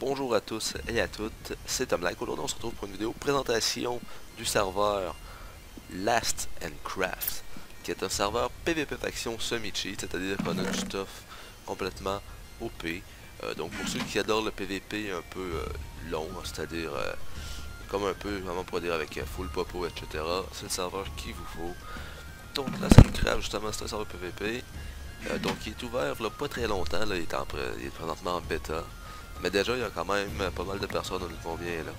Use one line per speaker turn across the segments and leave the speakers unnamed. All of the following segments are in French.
Bonjour à tous et à toutes, c'est Tomlak. Aujourd'hui on se retrouve pour une vidéo présentation du serveur Last and Craft, qui est un serveur PvP faction semi-cheat, c'est-à-dire qu'on a du stuff complètement OP. Donc pour ceux qui adorent le PvP un peu long, c'est-à-dire comme un peu, comment on pourrait dire, avec full popo, etc., c'est le serveur qu'il vous faut. Donc Last and Craft, justement, c'est un serveur PvP. Donc il est ouvert là, pas très longtemps, là, il est présentement en bêta. Mais déjà, il y a quand même pas mal de personnes, on est combien là?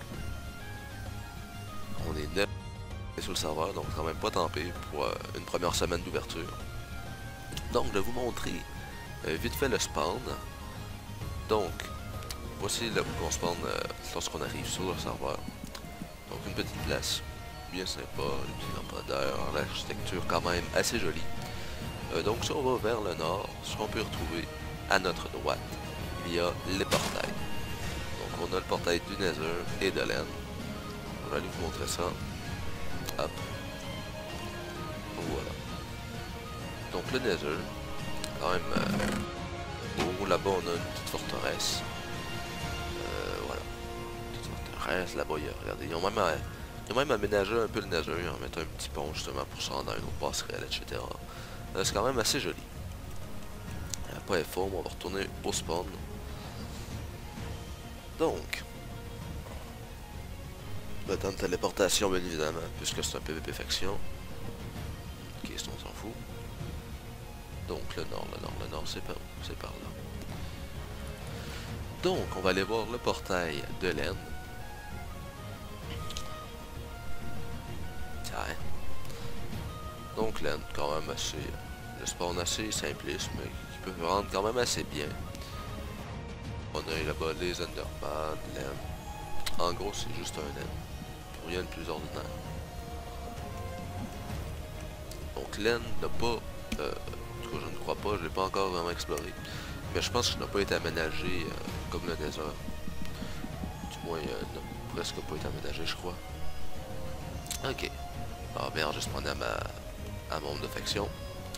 On est 9 sur le serveur, donc quand même pas tant pire pour une première semaine d'ouverture. Donc, je vais vous montrer vite fait le spawn. Donc, voici là où on spawn lorsqu'on arrive sur le serveur. Donc, une petite place bien sympa, des petits lampadaires, l'architecture quand même assez jolie. Donc, si on va vers le nord, ce qu'on peut retrouver à notre droite, il y a les portails. Donc on a le portail du Nether et de l'End. Je vais aller vous montrer ça. Hop. Voilà. Donc le Nether, quand même haut. Là-bas on a une petite forteresse. Voilà. Une petite forteresse. Là-bas, regardez, ils ont même aménagé un peu le Nether en mettant un petit pont justement pour se rendre à une autre passerelle, etc. C'est quand même assez joli. Pas fort, mais on va retourner au spawn. Donc, le temps de téléportation, bien évidemment, puisque c'est un PvP faction. Ok, sinon on s'en fout. Donc, le nord, c'est par où? C'est par là. Donc, on va aller voir le portail de l'End. Tiens. Donc, l'End, quand même assez... le spawn assez simpliste, mais qui peut rendre quand même assez bien. On a là-bas les Enderman, l'End. En gros, c'est juste un End. Rien de plus ordinaire. Donc l'End n'a pas, en tout cas je ne crois pas, je l'ai pas encore vraiment exploré, mais je pense qu'il n'a pas été aménagé comme le Nether. Du moins il n'a presque pas été aménagé, je crois. Ok. Ah bien, je vais se prendre à mon de faction.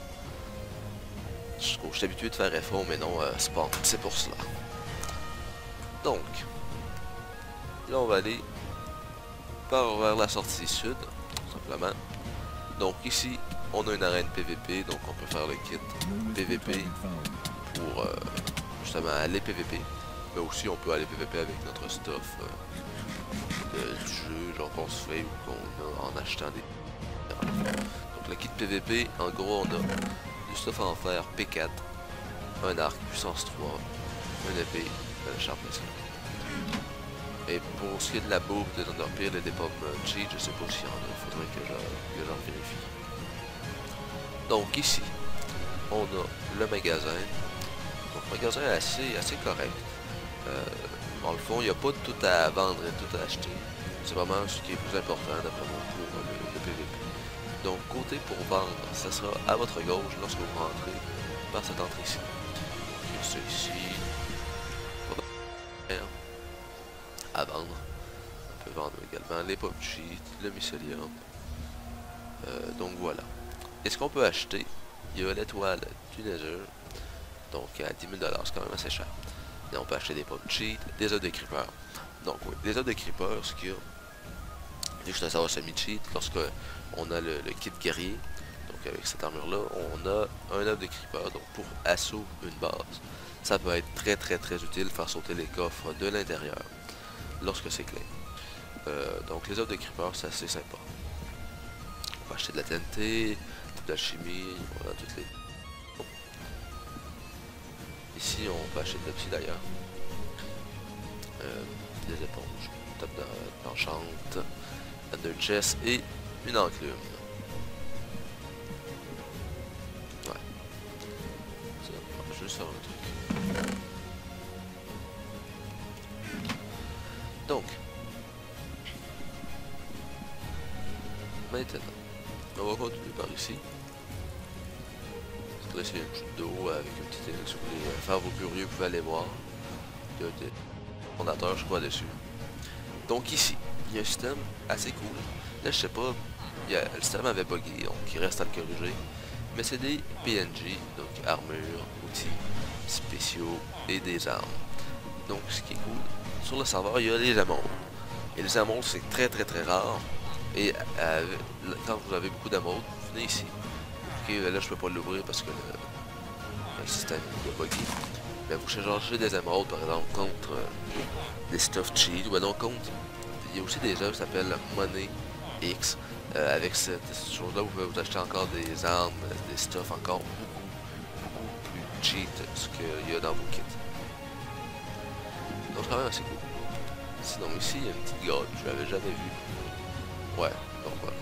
Je suis habitué de faire FO, mais non spawn, c'est pour cela. Donc, là on va aller vers la sortie sud, tout simplement. Donc ici, on a une arène PVP, donc on peut faire le kit PVP pour justement aller PVP. Mais aussi on peut aller PVP avec notre stuff du jeu, genre qu'on se fait ou qu'on a en achetant des... Donc le kit PVP, en gros on a du stuff en fer P4, un arc puissance 3, une épée, le charme blessé. Et pour ce qui est de la bouffe, des Underpeel et des pommes cheat, je sais pas s'il y en a, il faudrait que j'en vérifie. Donc ici, on a le magasin. Donc magasin assez correct. Dans le fond, il n'y a pas de tout à vendre et tout à acheter. C'est vraiment ce qui est plus important d'après moi pour le PVP. Donc côté pour vendre, ça sera à votre gauche lorsque vous rentrez par cette entrée-ci. Il y a ça ici. À vendre. On peut vendre également les pop cheat, le mycélium. Donc voilà. Et ce qu'on peut acheter, il y a l'étoile du Nether. Donc à 10 000 $, c'est quand même assez cher. Et on peut acheter des pop cheat, des œufs de creeper. Donc oui, des œufs de creeper, ce qu'il y a, c'est juste un serveur semi-cheat. Lorsque on a le kit guerrier, donc avec cette armure là, on a un œuf de creeper. Donc pour assaut une base, ça peut être très utile, faire sauter les coffres de l'intérieur lorsque c'est clean. Donc les œufs de creeper, c'est assez sympa. On peut acheter de la TNT, de l'alchimie, voilà, toutes les... Ici on peut acheter de l'opti d'ailleurs. Des éponges, top d'enchante, under chest et une enclume. Ouais. Ça, je vais juste faire un truc. Donc, maintenant, on va continuer par ici. C'est essayer une chute d'eau avec un petit élixir. Si vous voulez faire vos curieux, vous pouvez aller voir. Il y a des fondateurs, je crois, dessus. Donc ici, il y a un système assez cool. Là, je sais pas, le système avait bugué, donc il reste à le corriger. Mais c'est des PNJ, donc armure, outils spéciaux et des armes. Donc ce qui est cool, sur le serveur, il y a les émeraudes. Et les émeraudes, c'est très rare. Et quand vous avez beaucoup d'émeraudes, vous venez ici. Ok, là je peux pas l'ouvrir parce que le système est buggy. Mais vous changez des émeraudes par exemple contre des stuff cheat ou non contre. Il y a aussi des œuvres qui s'appellent Money X. Avec cette chose-là, vous pouvez vous acheter encore des armes, des stuff encore beaucoup plus cheat ce qu'il y a dans vos kits. Donc quand même assez cool. Sinon ici, il y a une petite grotte, je l'avais jamais vue. Ouais, donc voilà.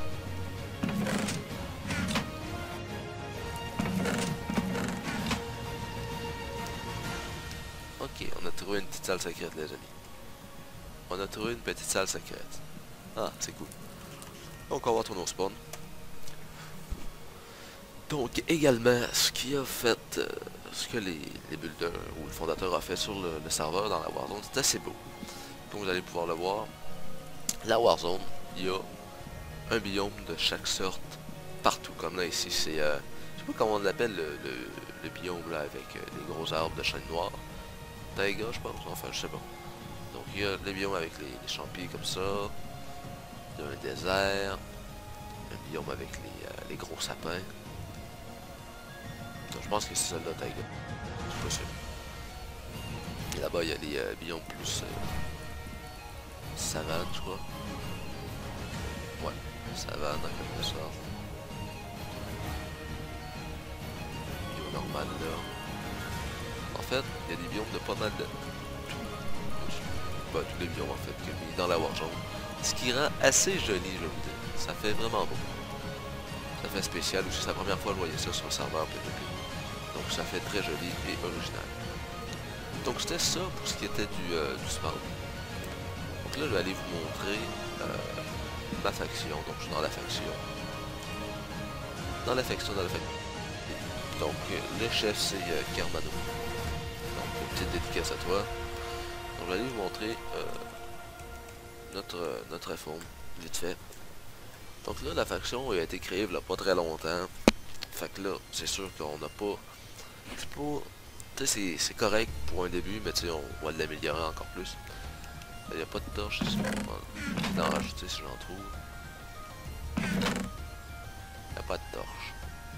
Ok, on a trouvé une petite salle secrète les amis. On a trouvé une petite salle secrète. Ah, c'est cool. Donc on va retourner au spawn. Donc également, ce qui a fait, ce que les builders ou le fondateur a fait sur le serveur dans la Warzone, c'est assez beau. Comme vous allez pouvoir le voir, la Warzone, il y a un biome de chaque sorte partout. Comme là ici, c'est, je sais pas comment on l'appelle le biome là avec les gros arbres de chêne noir. Taiga, je pense, enfin je sais pas. Donc il y a le biome avec les champis comme ça. Il y a un désert. Un biome avec les gros sapins. Donc, je pense que c'est celle-là, Taiga. Je suis pas sûr. Et là-bas, il y a les biomes plus savane, je crois. Ouais, savane en quelque sorte. Biome normal là. En fait, il y a des biomes de pas mal de tous les biomes en fait que mis dans la Warzone. Ce qui rend assez joli, je vais vous dire. Ça fait vraiment beau. Ça fait spécial aussi, c'est la première fois que je voyais ça sur le serveur PvP. Donc ça fait très joli et original. Donc c'était ça pour ce qui était du spawn. Donc là je vais aller vous montrer ma faction. Donc je suis dans la faction. Dans la faction. Donc le chef c'est Kermano. Donc une petite dédicace à toi. Donc je vais aller vous montrer notre réforme, vite fait. Donc là la faction a été créée il n'y a pas très longtemps. Fait que là, c'est sûr qu'on n'a pas. C'est pas. Tu sais, c'est correct pour un début, mais tu sais, on va l'améliorer encore plus. Il n'y a pas de torche ici. On va en rajouter si j'en trouve. Il n'y a pas de torche.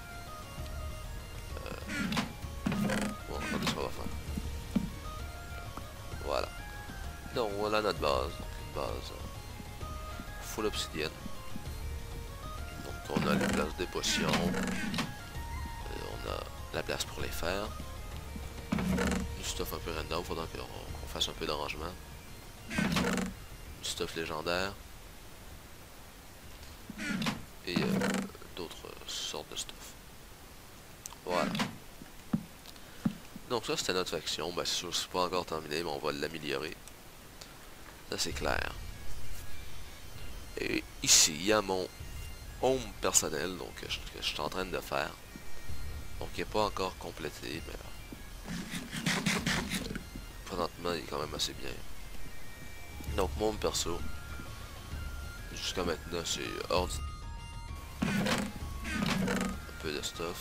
Bon, regardez ce qu'on va faire. Voilà. Donc voilà notre base. Donc une base full obsidienne. Donc on a les places des potions. On a la place pour les faire. Du stuff un peu random, il faudra qu'on fasse un peu d'arrangement. Du stuff légendaire. Et d'autres sortes de stuff. Voilà. Donc ça c'était notre faction. Ben, c'est sûr que c'est pas encore terminé, mais on va l'améliorer. Ça c'est clair. Et ici, il y a mon home personnel donc, que je suis en train de faire. Donc il n'est pas encore complété, mais présentement il est quand même assez bien. Donc mon perso, jusqu'à maintenant c'est ordinaire. Un peu de stuff.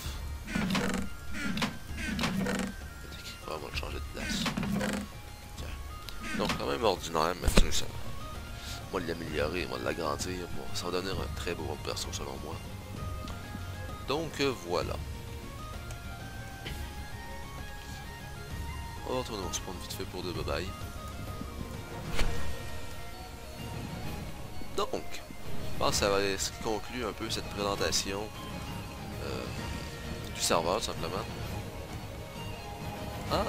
On va le changer de place. Tiens. Donc quand même ordinaire, mais tu sais, ça. On va l'améliorer, on va l'agrandir. Bon, ça va donner un très beau perso selon moi. Donc voilà. On va retourner au spawn vite fait pour de bye-bye. Donc, je pense que ça va être ce qui conclut un peu cette présentation du serveur, tout simplement. Ah!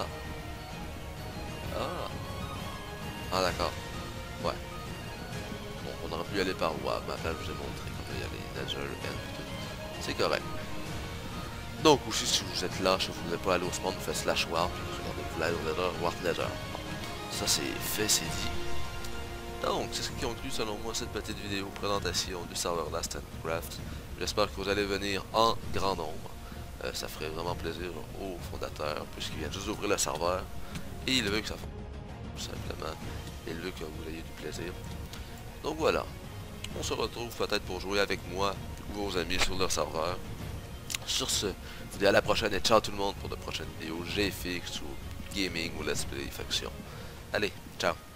Ah! Ah, d'accord. Ouais. Bon, on aurait pu y aller par où? Ma page, je vous ai montré comment y aller. Nether, le pen, tout. C'est correct. Donc, aussi, si vous êtes lâche, vous ne voulez pas aller au spawn, vous faites slash warp, puis regardez, vous voulez aller au Nether, warp Nether. Ça, c'est fait, c'est dit. Donc, c'est ce qui conclut selon moi cette petite vidéo présentation du serveur Last & Craft. J'espère que vous allez venir en grand nombre. Ça ferait vraiment plaisir aux fondateurs, puisqu'ils viennent juste d'ouvrir le serveur. Et il veut que ça fonctionne, simplement. Il veut que vous ayez du plaisir. Donc voilà. On se retrouve peut-être pour jouer avec moi ou vos amis sur leur serveur. Sur ce, je vous dis à la prochaine et ciao tout le monde pour de prochaines vidéos GFX ou gaming ou let's play faction. Allez, ciao!